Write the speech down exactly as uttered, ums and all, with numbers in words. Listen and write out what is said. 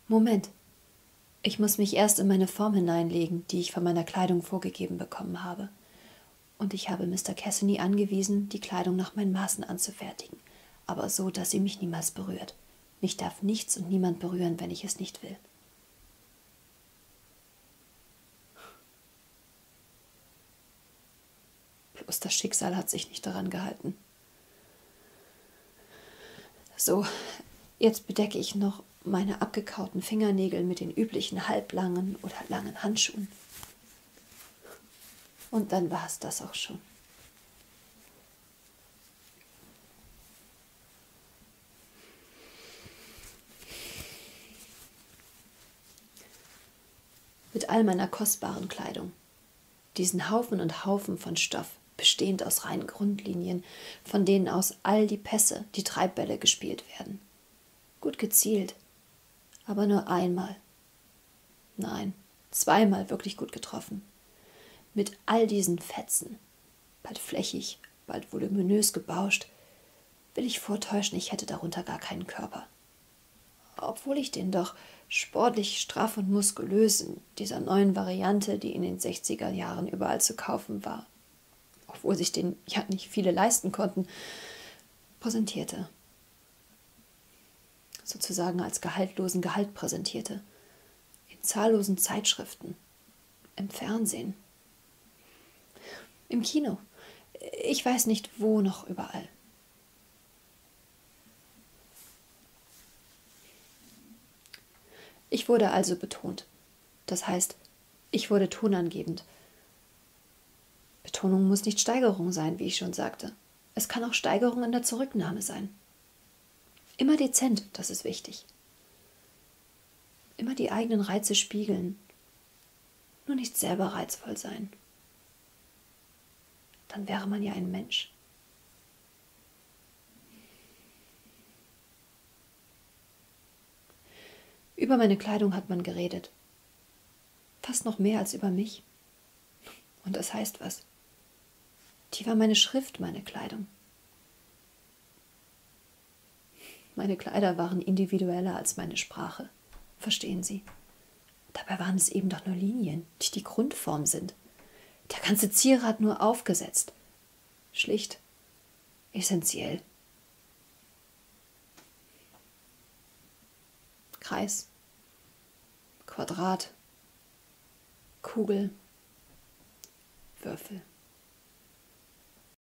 Moment, ich muss mich erst in meine Form hineinlegen, die ich von meiner Kleidung vorgegeben bekommen habe. Und ich habe Mister Cassany angewiesen, die Kleidung nach meinen Maßen anzufertigen, aber so, dass sie mich niemals berührt. Mich darf nichts und niemand berühren, wenn ich es nicht will. Bloß das Schicksal hat sich nicht daran gehalten. So, jetzt bedecke ich noch meine abgekauten Fingernägel mit den üblichen halblangen oder langen Handschuhen. Und dann war es das auch schon. Mit all meiner kostbaren Kleidung, diesen Haufen und Haufen von Stoff, bestehend aus reinen Grundlinien, von denen aus all die Pässe, die Treibbälle gespielt werden. Gut gezielt, aber nur einmal. Nein, zweimal wirklich gut getroffen. Mit all diesen Fetzen, bald flächig, bald voluminös gebauscht, will ich vortäuschen, ich hätte darunter gar keinen Körper. Obwohl ich den doch sportlich, straff und muskulös in dieser neuen Variante, die in den sechziger Jahren überall zu kaufen war, obwohl sich den ja nicht viele leisten konnten, präsentierte. Sozusagen als gehaltlosen Gehalt präsentierte. In zahllosen Zeitschriften, im Fernsehen, im Kino, ich weiß nicht wo noch überall. Ich wurde also betont. Das heißt, ich wurde tonangebend. Betonung muss nicht Steigerung sein, wie ich schon sagte. Es kann auch Steigerung in der Zurücknahme sein. Immer dezent, das ist wichtig. Immer die eigenen Reize spiegeln, nur nicht selber reizvoll sein. Dann wäre man ja ein Mensch. Über meine Kleidung hat man geredet. Fast noch mehr als über mich. Und das heißt was. Die war meine Schrift, meine Kleidung. Meine Kleider waren individueller als meine Sprache. Verstehen Sie? Dabei waren es eben doch nur Linien, die die Grundform sind. Der ganze Zierat nur aufgesetzt. Schlicht, essentiell. Kreis, Quadrat, Kugel, Würfel.